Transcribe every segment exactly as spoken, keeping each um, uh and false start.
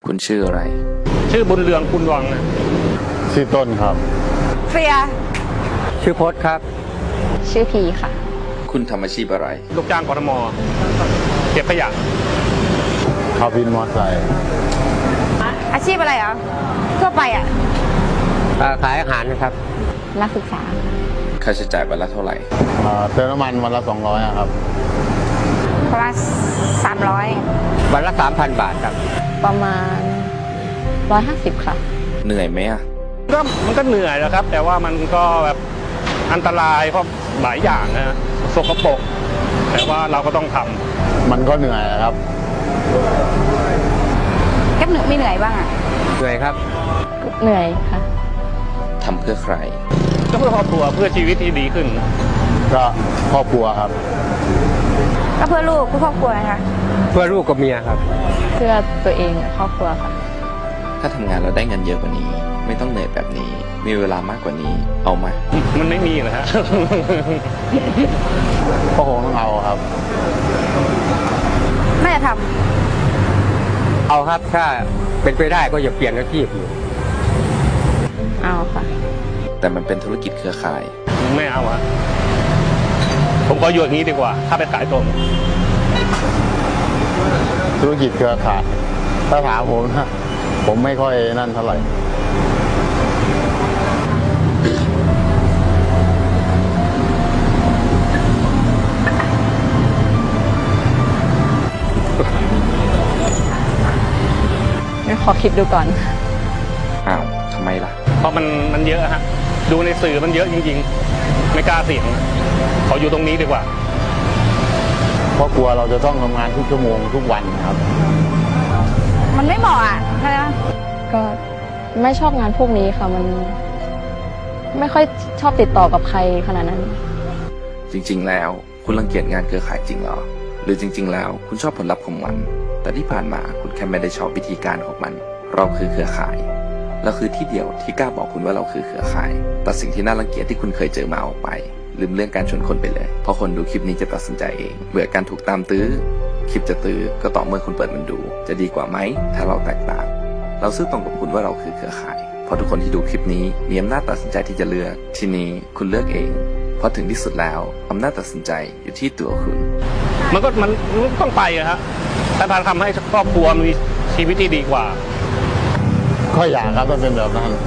คุณชื่ออะไรชื่อบุญเรืองคุณวังนะชื่อต้นครับเฟียชื่อพจน์ครับชื่อพีค่ะคุณทำอาชีพอะไรลูกจ้างกทมเก็บขยะขับวินมอเตอร์ไซค์อาชีพอะไรอ่ะทั่วไปอ่ะขายอาหารนะครับนักศึกษาค่าใช้จ่ายวันละเท่าไหร่เติมน้ำมันวันละสองร้อยครับประมาณสามร้อยวันละสามพันบาทครับประมาณร้อยห้าสิบค่ะเหนื่อยไหมอ่ะก็มันก็เหนื่อยนะครับแต่ว่ามันก็แบบอันตรายเพราะหลายอย่างนะสกปรกแต่ว่าเราก็ต้องทำมันก็เหนื่อยครับแก๊ปเหนื่อยไม่เหนื่อยบ้างอ่ะเหนื่อยครับเหนื่อยค่ะทำเพื่อใครก็เพื่อครอบครัวเพื่อชีวิตที่ดีขึ้นก็ครอบครัวครับก็เพื่อลูกเพื่อครอบครัวนะคะเพื่อลูกกับเมียครับเพื่อตัวเองครอบครัวค่ะถ้าทำงานเราได้เงินเยอะกว่านี้ไม่ต้องเหนื่อยแบบนี้มีเวลามากกว่านี้เอาไหมมันไม่มีเหรอฮะก็คงต้องเอาครับไม่จะทำเอาครับถ้าเป็นไปได้ก็อย่าเปลี่ยนอาชีพอยู่เอาค่ะแต่มันเป็นธุรกิจเครือข่ายไม่เอาอะผมก็อยู่อย่างนี้ดีกว่าถ้าไปขายตรงธุรกิจเครือข่ายถ้าถามผมนะผมไม่ค่อยนั่นเท่าไหร่ขอคิดดูก่อนอ้าวทำไมล่ะเพราะมันมันเยอะฮะดูในสื่อมันเยอะจริงๆไม่กล้าเสี่ยงขออยู่ตรงนี้ดีกว่าเพราะกลัวเราจะต้องทำงานทุกชั่วโมงทุกวันครับมันไม่เหมาะอ่ะใช่ไหมก็ไม่ชอบงานพวกนี้ค่ะมันไม่ค่อยชอบติดต่อกับใครขนาดนั้นจริงๆแล้วคุณรังเกียจงานเครือข่ายจริงเหรอหรือจริงๆแล้วคุณชอบผลลัพธ์ของมันแต่ที่ผ่านมาคุณแค่ไม่ได้ชอบวิธีการของมันเราคือเครือข่ายเราคือที่เดียวที่กล้าบอกคุณว่าเราคือเครือข่ายตัดสิ่งที่น่ารังเกียจที่คุณเคยเจอมาออกไปลืมเรื่องการชวนคนไปเลยเพราะคนดูคลิปนี้จะตัดสินใจเองเบื่อการถูกตามตื้อคลิปจะตื้อก็ต่อเมื่อคุณเปิดมันดูจะดีกว่าไหมถ้าเราแตกต่างเราซื่อตรงกับคุณว่าเราคือเครือข่ายเพราะทุกคนที่ดูคลิปนี้มีอำนาจตัดสินใจที่จะเลือกทีนี้คุณเลือกเองเพราะถึงที่สุดแล้วอำนาจตัดสินใจอยู่ที่ตัวคุณมันก็มันต้องไปอะฮะถ้าทำให้ครอบครัวมีชีวิตที่ดีกว่าก็อยากครับต้องเป็นแบบนั้น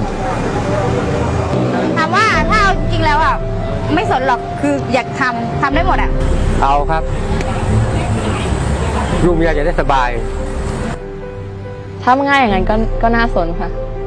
ถามว่าถ้าเอาจริงแล้วอ่ะไม่สนหรอกคืออยากทำทำได้หมดอ่ะเอาครับลูกเมียจะได้สบายถ้าง่ายอย่างนั้นก็ก็น่าสนค่ะ